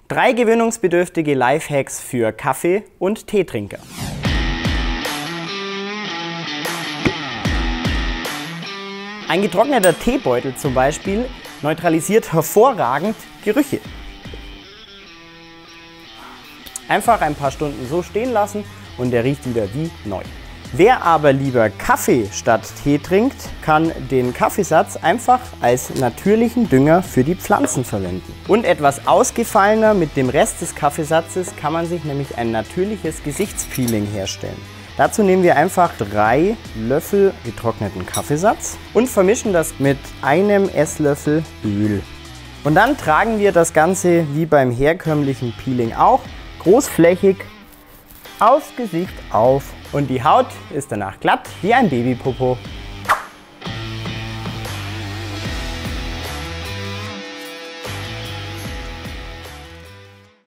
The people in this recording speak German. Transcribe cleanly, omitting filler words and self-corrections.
3 gewöhnungsbedürftige Lifehacks für Kaffee- und Teetrinker. Ein getrockneter Teebeutel zum Beispiel neutralisiert hervorragend Gerüche. Einfach ein paar Stunden so stehen lassen und der riecht wieder wie neu. Wer aber lieber Kaffee statt Tee trinkt, kann den Kaffeesatz einfach als natürlichen Dünger für die Pflanzen verwenden. Und etwas ausgefallener mit dem Rest des Kaffeesatzes kann man sich nämlich ein natürliches Gesichtspeeling herstellen. Dazu nehmen wir einfach 3 Löffel getrockneten Kaffeesatz und vermischen das mit einem Esslöffel Öl. Und dann tragen wir das Ganze wie beim herkömmlichen Peeling auch großflächig aufs Gesicht auf und die Haut ist danach glatt wie ein Babypopo.